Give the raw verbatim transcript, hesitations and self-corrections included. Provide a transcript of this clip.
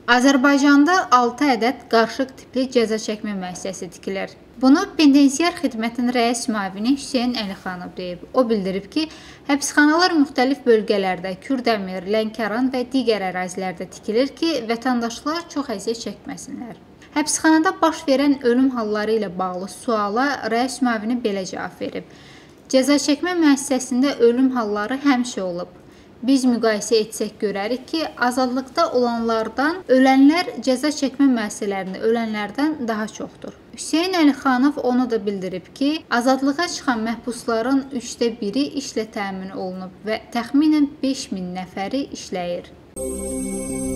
Azərbaycanda altı ədəd qarışıq tipli cəza çəkmə müəssisəsi tikilir. Bunu Penitensiar Xidmətin rəis müavini Hüseyn Əlixanov deyib. O bildirib ki, həbsxanalar müxtəlif bölgələrdə, Kürdəmir, Lənkəran və digər ərazilərdə tikilir ki, vətəndaşlar çox əziyyət çəkməsinlər. Həbsxanada baş verən ölüm halları ilə bağlı suala rəis müavini belə cavab verib. Cəza çəkmə müəssisəsində ölüm halları həmişə olub. Biz müqayisə etsək görərik ki, azadlıqda olanlardan ölənlər cəza çəkmə müəssisələrində ölənlərdən daha çoxdur. Hüseyn Əlixanov onu da bildirib ki, azadlığa çıxan məhbusların üçdə biri işlə təmin olunub və təxminən beş min nəfəri işləyir.